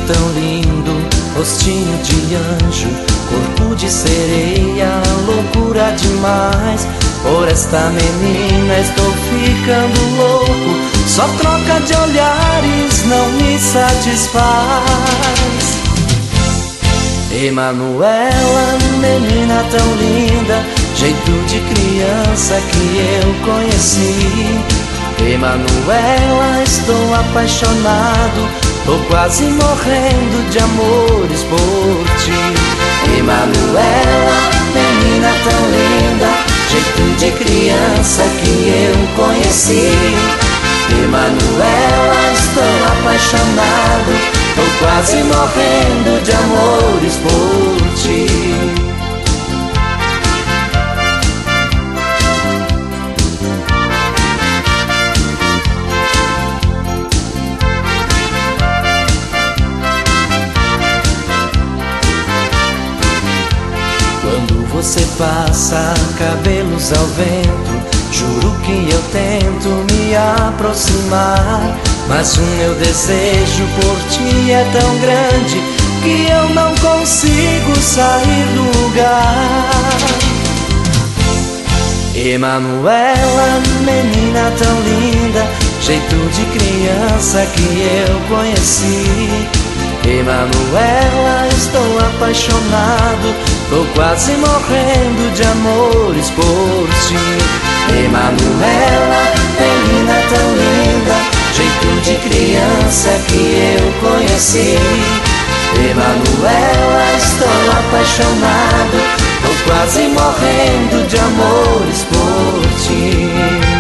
tão lindo, rostinho de anjo, corpo de sereia, loucura demais. Por esta menina estou ficando louco, só troca de olhares não me satisfaz. Emanuela, menina tão linda, jeito de criança que eu conheci. Emanuela, estou apaixonado, tô quase morrendo de amores por ti. Emanuela, menina tão linda, jeito de criança que eu conheci. Emanuela, estou apaixonado, tô quase morrendo de amores por ti. Quando você passa, cabelos ao vento, juro que eu tento me aproximar, mas o meu desejo por ti é tão grande que eu não consigo sair do lugar. Emanuela, menina tão linda, jeito de criança que eu conheci. Emanuela, estou apaixonado, tô quase morrendo de amores por ti. Emanuela, menina tão linda, jeito de criança que eu conheci. Emanuela, estou apaixonado, tô quase morrendo de amores por ti.